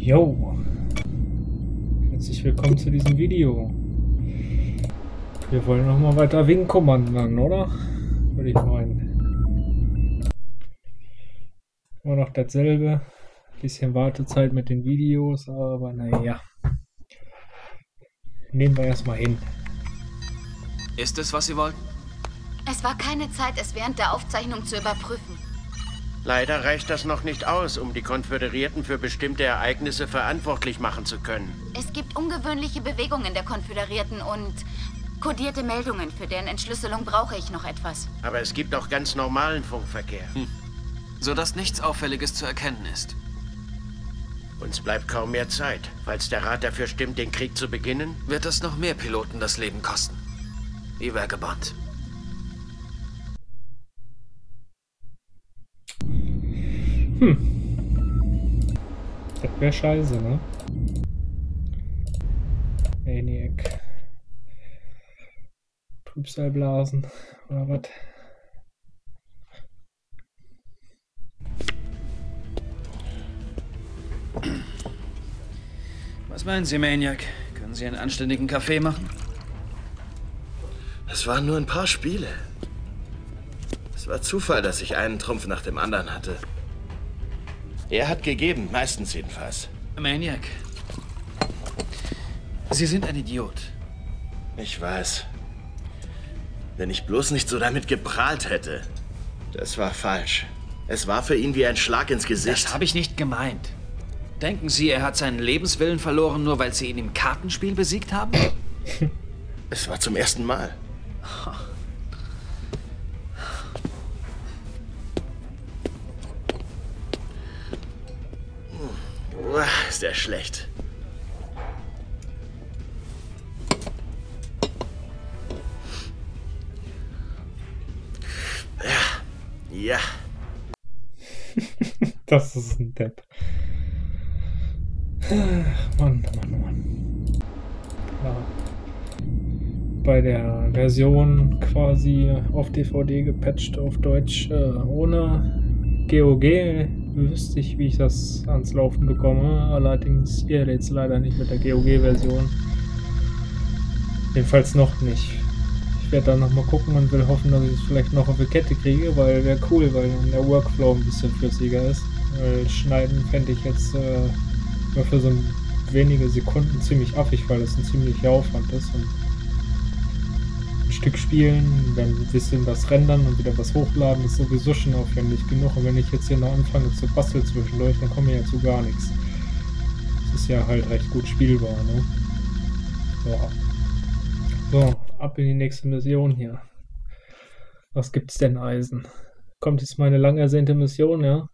Jo, herzlich willkommen zu diesem Video. Wir wollen noch mal weiter Wing Commandern, oder? Würde ich meinen. Immer noch dasselbe. Bisschen Wartezeit mit den Videos, aber naja. Nehmen wir erstmal hin. Ist es, was Sie wollten? Es war keine Zeit, es während der Aufzeichnung zu überprüfen. Leider reicht das noch nicht aus, um die Konföderierten für bestimmte Ereignisse verantwortlich machen zu können. Es gibt ungewöhnliche Bewegungen der Konföderierten und kodierte Meldungen, für deren Entschlüsselung brauche ich noch etwas. Aber es gibt auch ganz normalen Funkverkehr. Sodass nichts Auffälliges zu erkennen ist. Uns bleibt kaum mehr Zeit. Falls der Rat dafür stimmt, den Krieg zu beginnen, Wird es noch mehr Piloten das Leben kosten. Wie Vagabond. Das wäre scheiße, ne? ENIAC. Trübsalblasen oder was? Was meinen Sie, Maniac? Können Sie einen anständigen Kaffee machen? Es waren nur ein paar Spiele. Es war Zufall, dass ich einen Trumpf nach dem anderen hatte. Er hat gegeben, meistens jedenfalls. Maniac. Sie sind ein Idiot. Ich weiß. Wenn ich bloß nicht so damit geprahlt hätte. Das war falsch. Es war für ihn wie ein Schlag ins Gesicht. Das habe ich nicht gemeint. Denken Sie, er hat seinen Lebenswillen verloren, nur weil Sie ihn im Kartenspiel besiegt haben? Es war zum ersten Mal. Ist der schlecht. Ja. Das ist ein Depp. Mann. Ja. Bei der Version quasi auf DVD gepatcht auf Deutsch ohne GOG wüsste ich, wie ich das ans Laufen bekomme. Allerdings geht jetzt leider nicht mit der GOG-Version. Jedenfalls noch nicht. Ich werde dann nochmal gucken und will hoffen, dass ich es vielleicht noch auf die Kette kriege, weil wäre cool, weil dann der Workflow ein bisschen flüssiger ist. Weil Schneiden fände ich jetzt nur für so wenige Sekunden ziemlich affig, weil das ein ziemlicher Aufwand ist. Und ein Stück spielen, dann ein bisschen was rendern und wieder was hochladen, ist sowieso schon aufwendig genug. Und wenn ich jetzt hier noch anfange zu basteln zwischendurch, dann komme ich ja zu gar nichts. Das ist ja halt recht gut spielbar, ne? Ja. So, ab in die nächste Mission hier. Was gibt's denn, Eisen? Kommt jetzt meine lang ersehnte Mission, ja?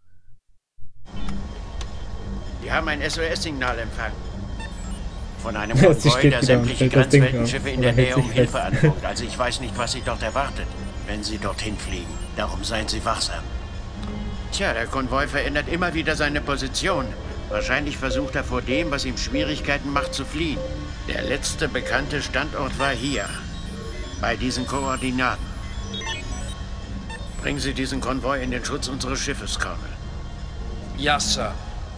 wir haben ein SOS-Signal empfangen. Von einem Sie Konvoi, steht der wieder sämtliche und stellt das Ding Grenzweltenschiffe auf. in der Oder hält Nähe um sich Hilfe fest. anguckt. Also ich weiß nicht, was sie dort erwartet, wenn sie dorthin fliegen. Darum seien sie wachsam. Tja, der Konvoi verändert immer wieder seine Position. Wahrscheinlich versucht er vor dem, was ihm Schwierigkeiten macht, zu fliehen. Der letzte bekannte Standort war hier. Bei diesen Koordinaten. Bringen Sie diesen Konvoi in den Schutz unseres Schiffes, Colonel. Ja, Sir.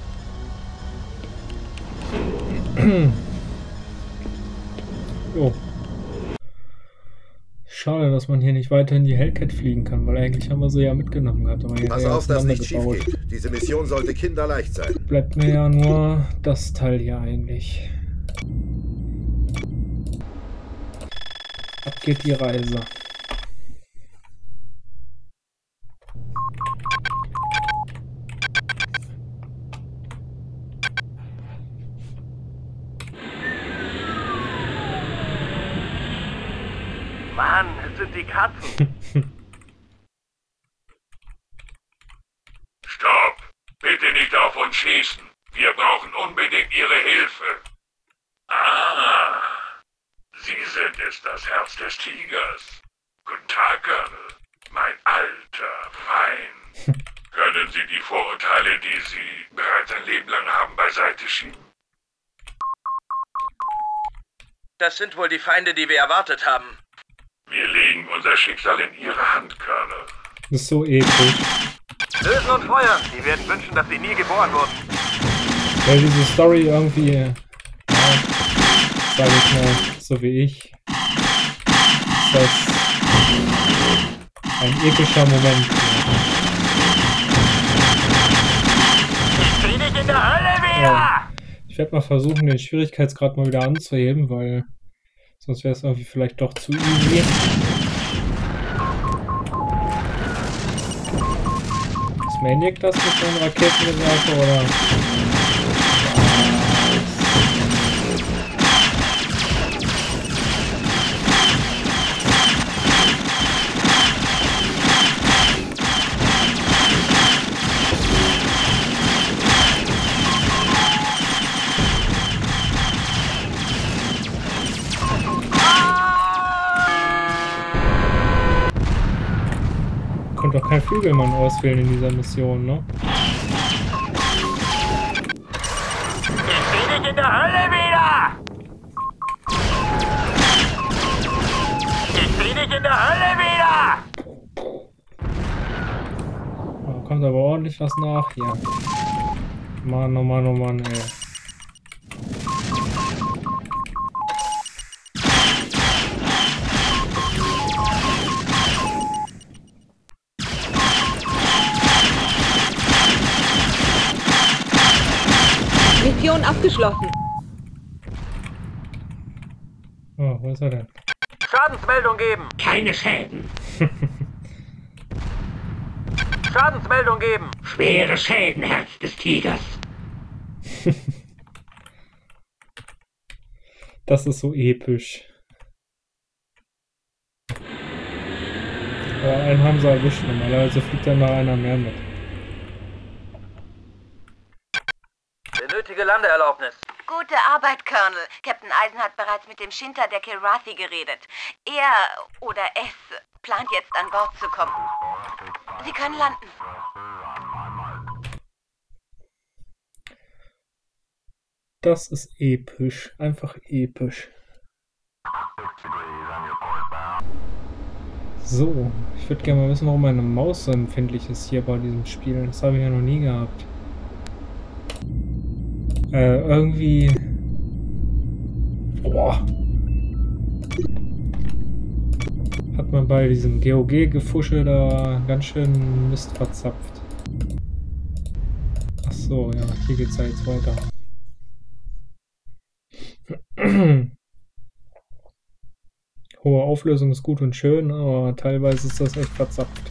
Jo. Schade, dass man hier nicht weiter in die Hellcat fliegen kann, weil eigentlich haben wir sie ja mitgenommen gehabt. Aber Pass auf, dass nichts schief geht. Diese Mission sollte kinderleicht sein. Bleibt mir ja nur das Teil hier eigentlich. Ab geht die Reise. Mann, es sind die Katzen. Stopp! Bitte nicht auf uns schießen. Wir brauchen unbedingt Ihre Hilfe. Ah, Sie sind es, das Herz des Tigers. Guten Tag, Colonel. Mein alter Feind. Können Sie die Vorurteile, die Sie bereits ein Leben lang haben, beiseite schieben? Das sind wohl die Feinde, die wir erwartet haben. Wir legen unser Schicksal in Ihre Hand, Colonel. Das ist so episch. Lösen und feuern. Die werden wünschen, dass sie nie geboren wurden. Weil diese Story irgendwie, ja, sag ich mal, so wie ich, ist das ein epischer Moment. Bin ich in der Hölle wieder! Ja. Ich werde mal versuchen, den Schwierigkeitsgrad mal wieder anzuheben, weil sonst wäre es irgendwie vielleicht doch zu easy. Ist Maniac das mit seinen Raketenreserve oder? Konnte doch kein Flügelmann auswählen in dieser Mission, ne? Bin ich in der Hölle wieder! Bin ich in der Hölle wieder! Da kommt aber ordentlich was nach hier. Mann, oh Mann, oh Mann, ey. Mission abgeschlossen. Oh, wo ist er denn? Schadensmeldung geben. Keine Schäden. Schadensmeldung geben. Schwere Schäden, Herz des Tigers. Das ist so episch. Aber einen haben sie erwischt, normalerweise fliegt dann noch einer mehr mit. Benötige Landeerlaubnis. Gute Arbeit, Colonel. Captain Eisen hat bereits mit dem Shinta der Kilrathi geredet. Er oder es plant jetzt an Bord zu kommen. Sie können landen. Das ist episch. Einfach episch. So, ich würde gerne mal wissen, warum meine Maus so empfindlich ist hier bei diesem Spiel. Das habe ich ja noch nie gehabt. Irgendwie... Boah. Hat man bei diesem GOG-Gefusche da ganz schön Mist verzapft. Ach so, ja, hier geht's ja jetzt weiter. Hohe Auflösung ist gut und schön, aber teilweise ist das echt verzapft.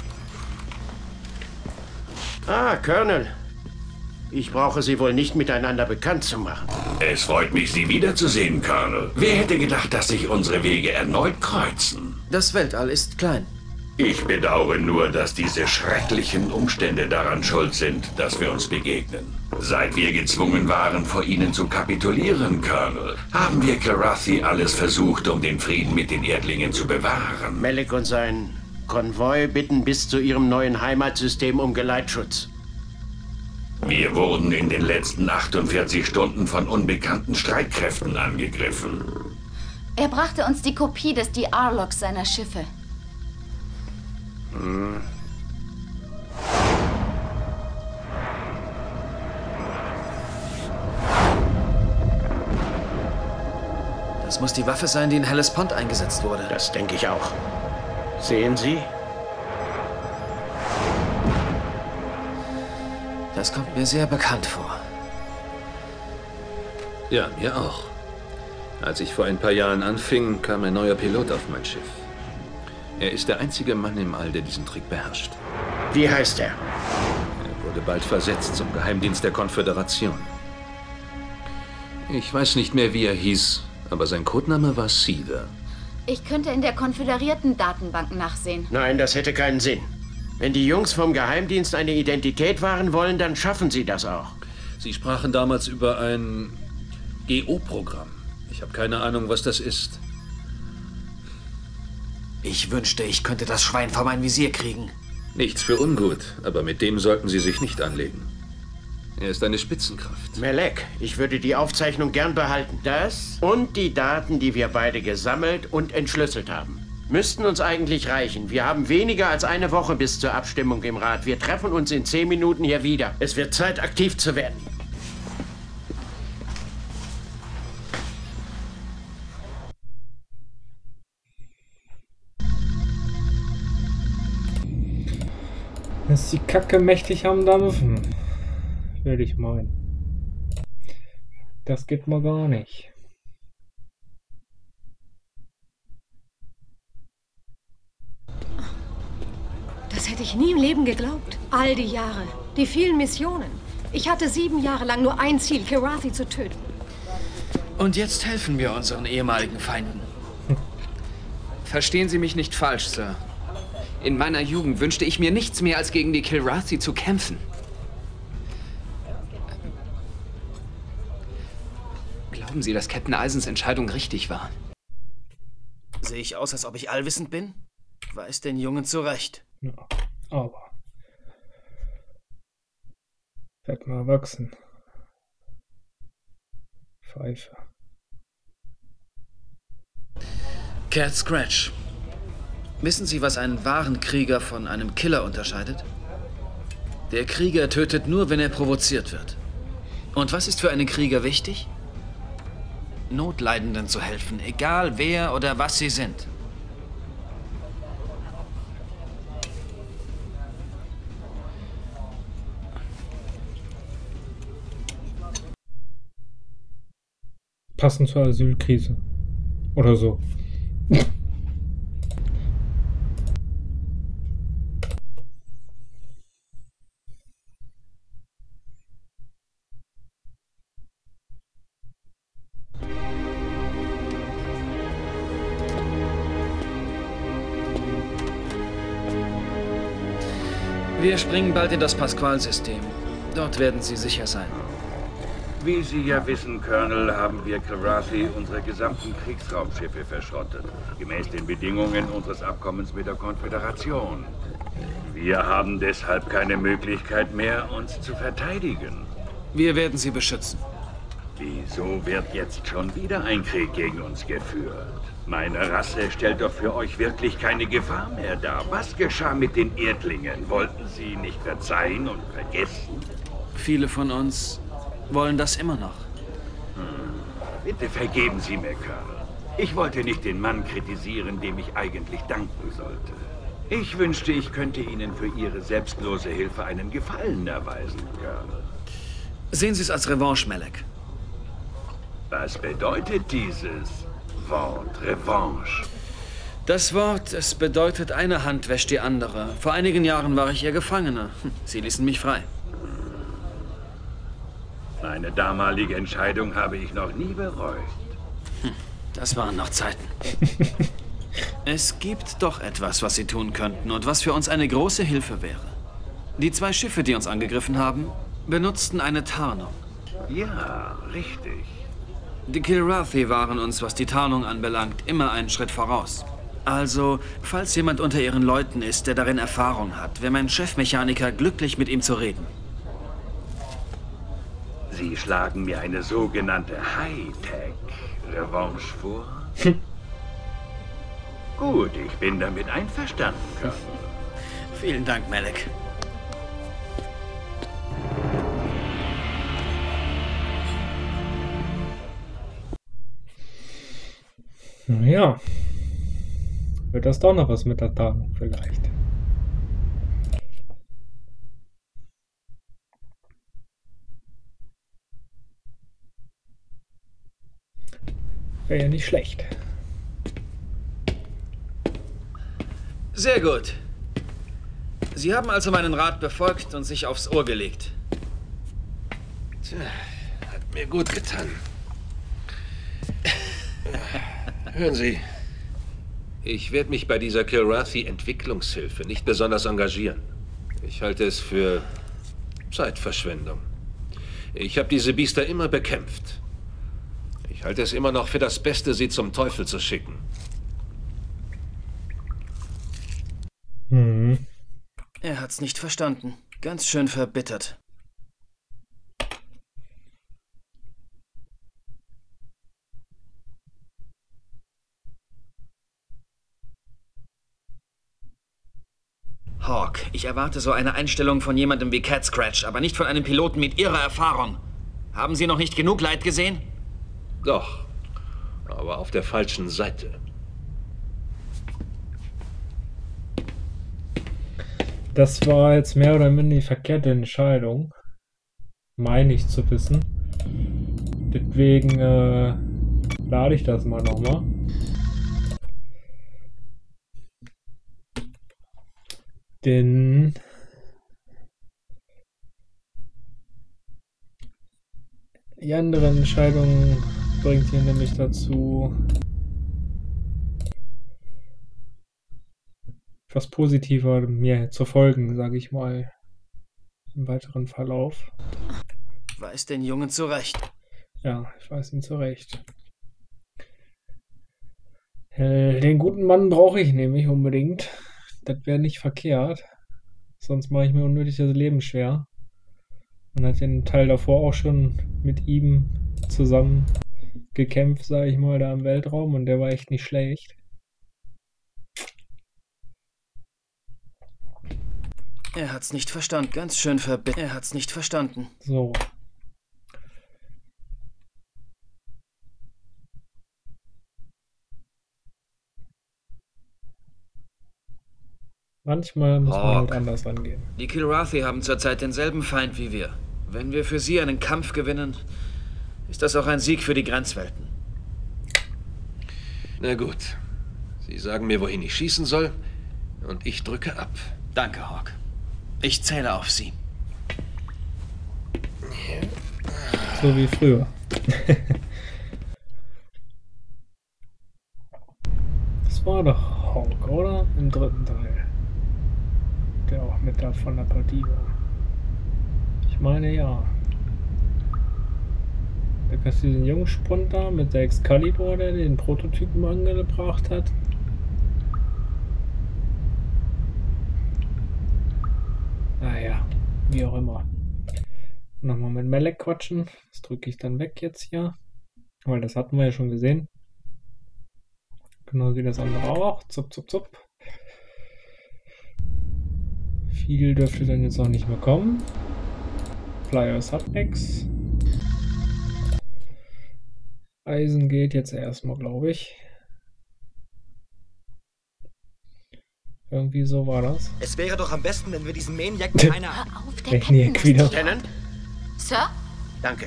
Ah, Colonel. Ich brauche Sie wohl nicht miteinander bekannt zu machen. Es freut mich, Sie wiederzusehen, Colonel. Wer hätte gedacht, dass sich unsere Wege erneut kreuzen? Das Weltall ist klein. Ich bedauere nur, dass diese schrecklichen Umstände daran schuld sind, dass wir uns begegnen. Seit wir gezwungen waren, vor ihnen zu kapitulieren, Colonel, haben wir Kilrathi alles versucht, um den Frieden mit den Erdlingen zu bewahren. Melek und sein Konvoi bitten bis zu ihrem neuen Heimatsystem um Geleitschutz. Wir wurden in den letzten 48 Stunden von unbekannten Streitkräften angegriffen. Er brachte uns die Kopie des DR-Logs seiner Schiffe. Das muss die Waffe sein, die in Hellespont eingesetzt wurde. Das denke ich auch. Sehen Sie? Das kommt mir sehr bekannt vor. Ja, mir auch. Als ich vor ein paar Jahren anfing, kam ein neuer Pilot auf mein Schiff. Er ist der einzige Mann im All, der diesen Trick beherrscht. Wie heißt er? Er wurde bald versetzt zum Geheimdienst der Konföderation. Ich weiß nicht mehr, wie er hieß, aber sein Codename war Cedar. Ich könnte in der konföderierten Datenbank nachsehen. Nein, das hätte keinen Sinn. Wenn die Jungs vom Geheimdienst eine Identität wahren wollen, dann schaffen sie das auch. Sie sprachen damals über ein GO-Programm. Ich habe keine Ahnung, was das ist. Ich wünschte, ich könnte das Schwein vor mein Visier kriegen. Nichts für ungut, aber mit dem sollten Sie sich nicht anlegen. Er ist eine Spitzenkraft. Melek, ich würde die Aufzeichnung gern behalten. Das und die Daten, die wir beide gesammelt und entschlüsselt haben. Müssten uns eigentlich reichen. Wir haben weniger als eine Woche bis zur Abstimmung im Rat. Wir treffen uns in 10 Minuten hier wieder. Es wird Zeit, aktiv zu werden. Ist die Kacke mächtig am Dampfen? Würde ich meinen. Das geht mal gar nicht. Das hätte ich nie im Leben geglaubt. All die Jahre, die vielen Missionen. Ich hatte 7 Jahre lang nur ein Ziel, Kilrathi zu töten. Und jetzt helfen wir unseren ehemaligen Feinden. Verstehen Sie mich nicht falsch, Sir. In meiner Jugend wünschte ich mir nichts mehr, als gegen die Kilrathi zu kämpfen. Glauben Sie, dass Captain Eisens Entscheidung richtig war? Sehe ich aus, als ob ich allwissend bin? Weiß den Jungen zurecht. Ja, aber werd mal erwachsen. Pfeife. Cat Scratch. Wissen Sie, was einen wahren Krieger von einem Killer unterscheidet? Der Krieger tötet nur, wenn er provoziert wird. Und was ist für einen Krieger wichtig? Notleidenden zu helfen, egal wer oder was sie sind. Passend zur Asylkrise. Oder so. Wir springen bald in das Pasqual-System. Dort werden Sie sicher sein. Wie Sie ja wissen, Colonel, haben wir Kilrathi unsere gesamten Kriegsraumschiffe verschrottet. Gemäß den Bedingungen unseres Abkommens mit der Konföderation. Wir haben deshalb keine Möglichkeit mehr, uns zu verteidigen. Wir werden Sie beschützen. Wieso wird jetzt schon wieder ein Krieg gegen uns geführt? Meine Rasse stellt doch für euch wirklich keine Gefahr mehr dar. Was geschah mit den Erdlingen? Wollten sie nicht verzeihen und vergessen? Viele von uns wollen das immer noch. Bitte vergeben Sie mir, Colonel. Ich wollte nicht den Mann kritisieren, dem ich eigentlich danken sollte. Ich wünschte, ich könnte Ihnen für Ihre selbstlose Hilfe einen Gefallen erweisen, Colonel. Sehen Sie es als Revanche, Malak. Was bedeutet dieses Wort Revanche? Das Wort, es bedeutet, eine Hand wäscht die andere. Vor einigen Jahren war ich Ihr Gefangener. Sie ließen mich frei. Meine damalige Entscheidung habe ich noch nie bereut. Das waren noch Zeiten. Es gibt doch etwas, was Sie tun könnten und was für uns eine große Hilfe wäre. Die 2 Schiffe, die uns angegriffen haben, benutzten eine Tarnung. Ja, richtig. Die Kilrathi waren uns, was die Tarnung anbelangt, immer einen Schritt voraus. Also, falls jemand unter Ihren Leuten ist, der darin Erfahrung hat, wäre mein Chefmechaniker glücklich, mit ihm zu reden. Sie schlagen mir eine sogenannte Hightech-Revanche vor? Gut, ich bin damit einverstanden, Colonel. Vielen Dank, Malak. Ja. Wird das doch noch was mit der Tarnung vielleicht. Wäre ja nicht schlecht. Sehr gut. Sie haben also meinen Rat befolgt und sich aufs Ohr gelegt. Tja, hat mir gut getan. Hören Sie, ich werde mich bei dieser Kilrathi-Entwicklungshilfe nicht besonders engagieren. Ich halte es für Zeitverschwendung. Ich habe diese Biester immer bekämpft. Ich halte es immer noch für das Beste, sie zum Teufel zu schicken. Er hat's nicht verstanden. Ganz schön verbittert. Hawk, ich erwarte so eine Einstellung von jemandem wie Cat Scratch, aber nicht von einem Piloten mit Ihrer Erfahrung. Haben Sie noch nicht genug Leid gesehen? Doch, aber auf der falschen Seite. Das war jetzt mehr oder minder die verkehrte Entscheidung. Meine ich zu wissen. Deswegen lade ich das mal nochmal. Denn die andere Entscheidung bringt hier nämlich dazu, etwas positiver mir zu folgen, sage ich mal, im weiteren Verlauf. Weiß den Jungen zurecht. Ja, ich weiß ihn zurecht. Den guten Mann brauche ich nämlich unbedingt. Das wäre nicht verkehrt. Sonst mache ich mir unnötig das Leben schwer. Man hat den Teil davor auch schon mit ihm zusammen gekämpft, sage ich mal, da im Weltraum. Und der war echt nicht schlecht. Er hat's nicht verstanden. Ganz schön verbittert. Er hat's nicht verstanden. So. Manchmal muss man halt anders rangehen. Die Kilrathi haben zurzeit denselben Feind wie wir. Wenn wir für sie einen Kampf gewinnen, ist das auch ein Sieg für die Grenzwelten. Na gut. Sie sagen mir, wohin ich schießen soll, und ich drücke ab. Danke, Hawk. Ich zähle auf Sie. So wie früher. Das war doch Hawk, oder? Im dritten Teil. Der auch mit da von der Partie war. Ich meine, ja. Da gab es diesen Jungspund da mit der Excalibur, der den Prototypen angebracht hat. Naja, wie auch immer. Nochmal mit Malek quatschen. Das drücke ich dann weg jetzt hier. Weil das hatten wir ja schon gesehen. Genau wie das andere auch. Zup, zup, zup. Viel dürfte dann jetzt auch nicht mehr kommen. Flyers hat nichts. Eisen geht jetzt erstmal, glaube ich. Irgendwie so war das. Es wäre doch am besten, wenn wir diesen Maniac mit einer... Hör auf, der Maniac wieder. Lieutenant? Sir? Danke.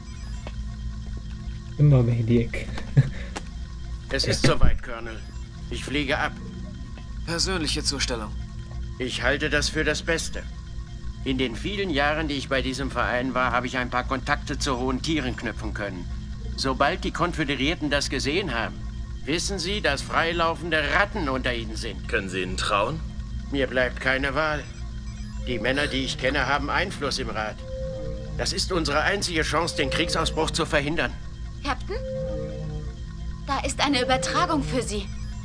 Immer Maniac. Es ist soweit, Colonel. Ich fliege ab. Persönliche Zustellung. Ich halte das für das Beste. In den vielen Jahren, die ich bei diesem Verein war, habe ich ein paar Kontakte zu hohen Tieren knüpfen können. Sobald die Konföderierten das gesehen haben, wissen sie, dass freilaufende Ratten unter ihnen sind. Können Sie ihnen trauen? Mir bleibt keine Wahl. Die Männer, die ich kenne, haben Einfluss im Rat. Das ist unsere einzige Chance, den Kriegsausbruch zu verhindern. Captain? Da ist eine Übertragung für Sie.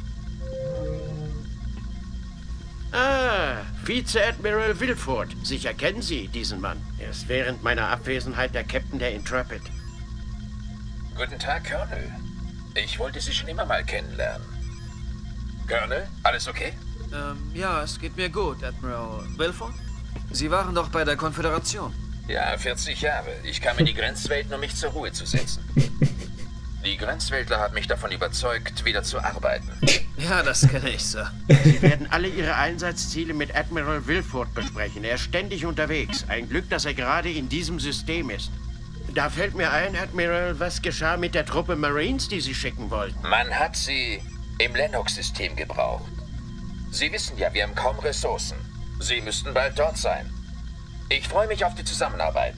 Ah, Vize-Admiral Wilford. Sicher kennen Sie diesen Mann. Er ist während meiner Abwesenheit der Captain der Intrepid. Guten Tag, Colonel. Ich wollte Sie schon immer mal kennenlernen. Colonel, alles okay? Ja, es geht mir gut, Admiral Wilford. Sie waren doch bei der Konföderation. Ja, 40 Jahre. Ich kam in die Grenzwelten, um mich zur Ruhe zu setzen. Die Grenzweltler haben mich davon überzeugt, wieder zu arbeiten. Ja, das kenne ich, Sir. Sie werden alle Ihre Einsatzziele mit Admiral Wilford besprechen. Er ist ständig unterwegs. Ein Glück, dass er gerade in diesem System ist. Da fällt mir ein, Admiral, was geschah mit der Truppe Marines, die Sie schicken wollten? Man hat sie im Lennox-System gebraucht. Sie wissen ja, wir haben kaum Ressourcen. Sie müssten bald dort sein. Ich freue mich auf die Zusammenarbeit.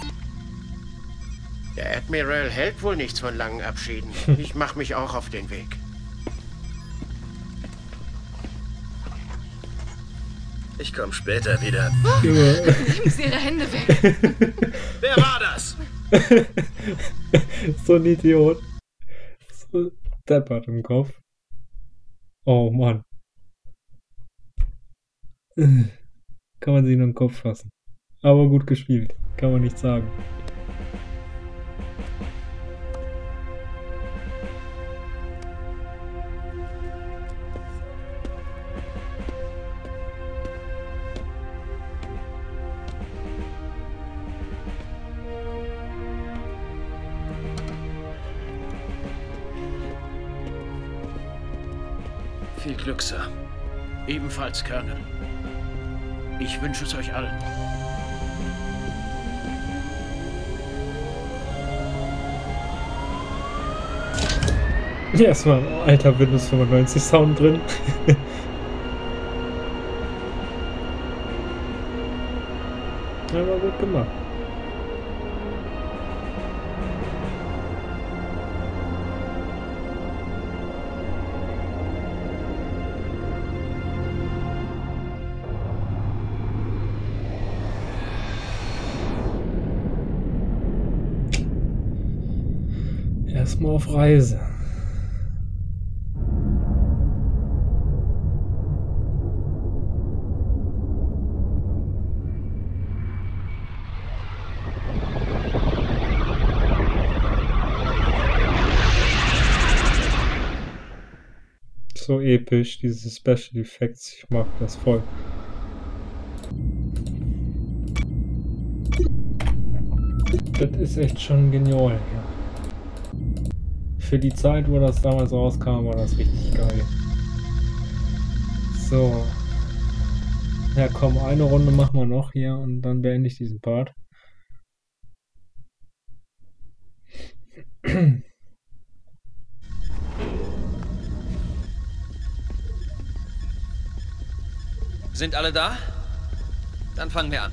Der Admiral hält wohl nichts von langen Abschieden. Ich mache mich auch auf den Weg. Ich komme später wieder. Legen Sie Ihre Hände weg. Wer war das? So ein Idiot. So deppert im Kopf. Oh Mann. Kann man sich nur im Kopf fassen. Aber gut gespielt. Kann man nicht sagen. Viel Glück, Sir. Ebenfalls, Colonel. Ich wünsche es euch allen. Ja, es war ein alter Windows 95 Sound drin. Ja, war gut gemacht. Erstmal auf Reise. So episch, diese Special Effects, ich mag das voll. Das ist echt schon genial, ja. Für die Zeit, wo das damals rauskam, war das richtig geil. So. Ja komm, eine Runde machen wir noch hier und dann beende ich diesen Part. Sind alle da? Dann fangen wir an.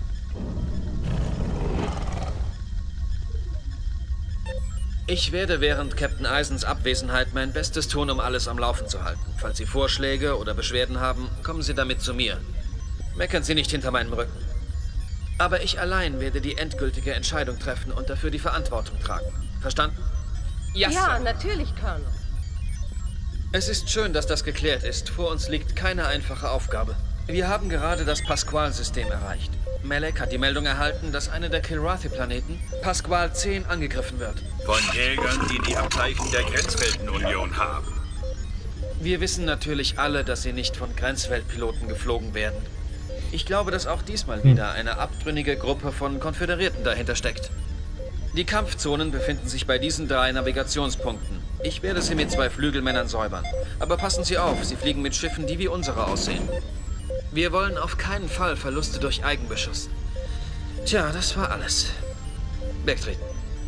Ich werde während Captain Eisens Abwesenheit mein Bestes tun, um alles am Laufen zu halten. Falls Sie Vorschläge oder Beschwerden haben, kommen Sie damit zu mir. Meckern Sie nicht hinter meinem Rücken. Aber ich allein werde die endgültige Entscheidung treffen und dafür die Verantwortung tragen. Verstanden? Ja, Sir. Natürlich, Colonel. Es ist schön, dass das geklärt ist. Vor uns liegt keine einfache Aufgabe. Wir haben gerade das Pasquale-System erreicht. Malek hat die Meldung erhalten, dass einer der Kilrathi-Planeten, Pasquale 10, angegriffen wird. Von Jägern, die die Abzeichen der Grenzweltenunion haben. Wir wissen natürlich alle, dass sie nicht von Grenzweltpiloten geflogen werden. Ich glaube, dass auch diesmal wieder eine abtrünnige Gruppe von Konföderierten dahinter steckt. Die Kampfzonen befinden sich bei diesen 3 Navigationspunkten. Ich werde sie mit 2 Flügelmännern säubern. Aber passen Sie auf, sie fliegen mit Schiffen, die wie unsere aussehen. Wir wollen auf keinen Fall Verluste durch Eigenbeschuss. Tja, das war alles. Wegtreten.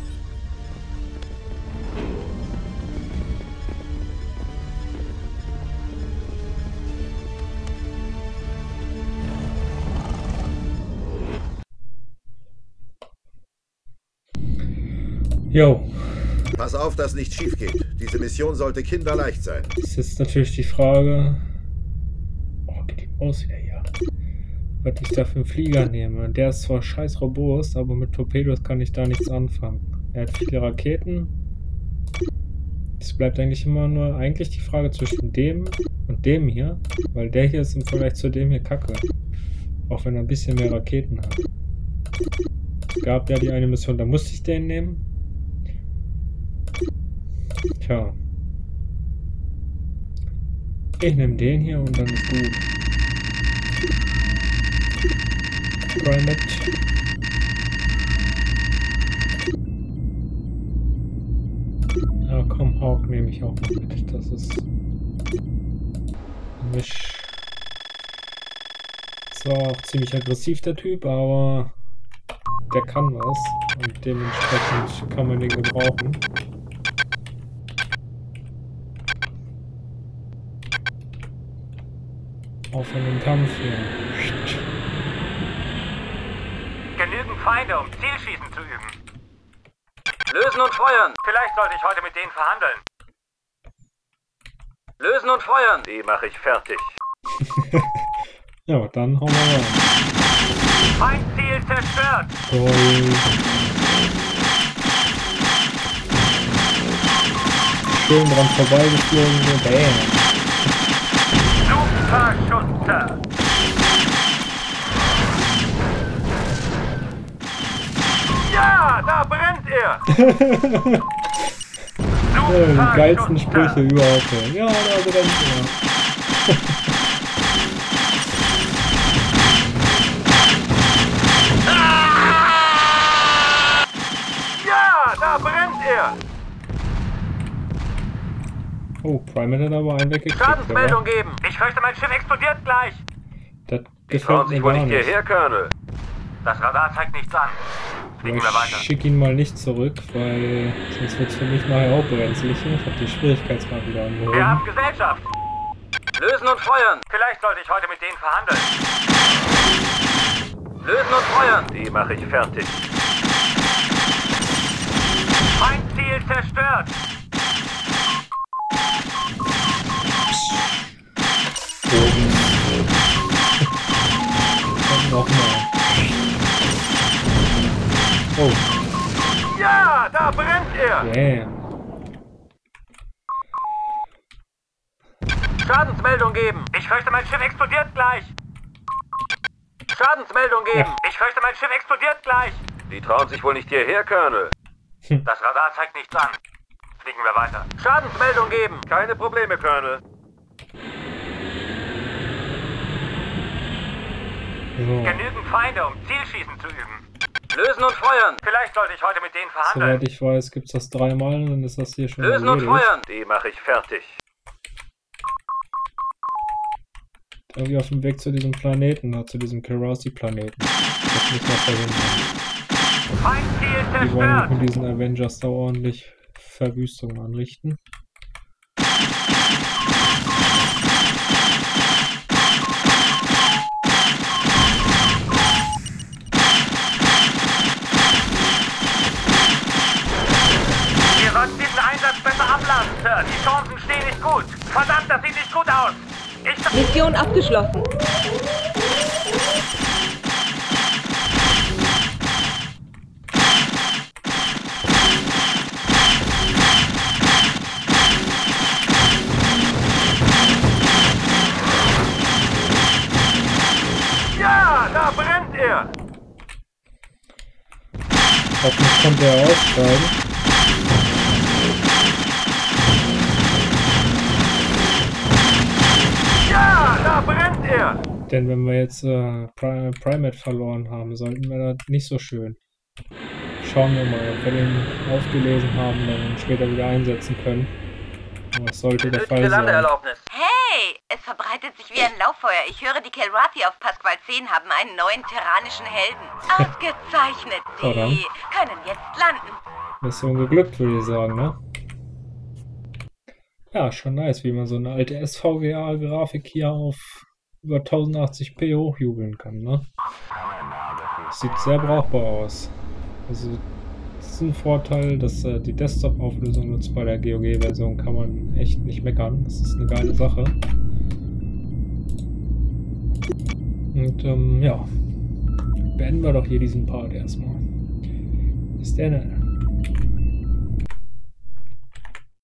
Jo. Pass auf, dass nichts schief geht. Diese Mission sollte kinderleicht sein. Das ist jetzt natürlich die Frage. Oh, geht die Maus wieder hier. Was ich da für einen Flieger nehme. Der ist zwar scheiß robust, aber mit Torpedos kann ich da nichts anfangen. Er hat viele Raketen. Es bleibt eigentlich immer nur die Frage zwischen dem und dem hier. Weil der hier ist im Vergleich zu dem hier kacke. Auch wenn er ein bisschen mehr Raketen hat. Es gab ja die eine Mission, da musste ich den nehmen. Tja. Ich nehme den hier und dann ist gut. Primate. Ja, komm, Hawk nehme ich auch noch mit. Das ist Misch. Zwar auch ziemlich aggressiv der Typ, aber der kann was und dementsprechend kann man den gebrauchen. Auf einen Kampf hier. Genügend Feinde, um Zielschießen zu üben. Lösen und feuern. Vielleicht sollte ich heute mit denen verhandeln. Lösen und feuern. Die mache ich fertig. Ja, dann hauen wir rein. Feindziel zerstört. Toll. Schön dran vorbeigeflogen. So, bam. Super Schuster. Ja, da brennt er. Ja, die geilsten Sprüche überhaupt. Ja, da brennt er. Ja, da brennt er. Oh, Primate hat aber einen weggekriegt. Schadensmeldung geben. Ich fürchte, mein Schiff explodiert gleich. Das Sie trauen gefällt sich mir wohl gar nicht nicht. hierher, Colonel. Das Radar zeigt nichts an. Fliegen wir weiter. Ich schicke ihn mal nicht zurück, weil sonst wird es für mich nachher auch brenzlig. Ich habe die Schwierigkeitsgrad wieder angehoben. Wir haben Gesellschaft. Lösen und feuern. Vielleicht sollte ich heute mit denen verhandeln. Lösen und feuern. Die mache ich fertig. Feindziel zerstört. Und nochmal. Oh. Ja, da brennt er. Yeah. Schadensmeldung geben. Ich fürchte, mein Schiff explodiert gleich. Schadensmeldung geben. Ja. Ich fürchte, mein Schiff explodiert gleich. Die trauen sich wohl nicht hierher, Colonel. Das Radar zeigt nichts an. Fliegen wir weiter. Schadensmeldung geben. Keine Probleme, Colonel. So. Genügend Feinde, um Zielschießen zu üben. Lösen und feuern. Vielleicht sollte ich heute mit denen verhandeln. Soweit ich weiß, gibt es das 3-mal, dann ist das hier schon Lösen und erledigt. feuern. Die mache ich fertig. Irgendwie auf dem Weg zu diesem Planeten, zu diesem Kerasi-Planeten. Das muss man verhindern. Feindziel Die wollen zerstört. mit diesen Avengers da ordentlich Verwüstung anrichten. Wir sollten diesen Einsatz besser abladen, Sir. Die Chancen stehen nicht gut. Verdammt, das sieht nicht gut aus. Mission abgeschlossen. Ja, da brennt er. Hoffentlich konnte er aussteigen. Ja, da brennt er. Denn wenn wir jetzt Primate verloren haben, sollten wir das nicht so schön. Schauen wir mal, ob wir den aufgelesen haben, dann später wieder einsetzen können. Aber es sollte der Fall sein. Hey, es verbreitet sich wie ein Lauffeuer. Ich höre, die Kilrathi auf Pasqual 10 haben einen neuen terranischen Helden. Ausgezeichnet. Verdammt. Sie können jetzt landen. Mission geglückt, würde ich sagen, ne? Ja, schon nice, wie man so eine alte SVGA-Grafik hier auf über 1080p hochjubeln kann, ne? Sieht sehr brauchbar aus. Also, das ist ein Vorteil, dass die Desktop-Auflösung nutzt bei der GOG-Version, kann man echt nicht meckern. Das ist eine geile Sache. Und ja, beenden wir doch hier diesen Part erstmal. Bis dann.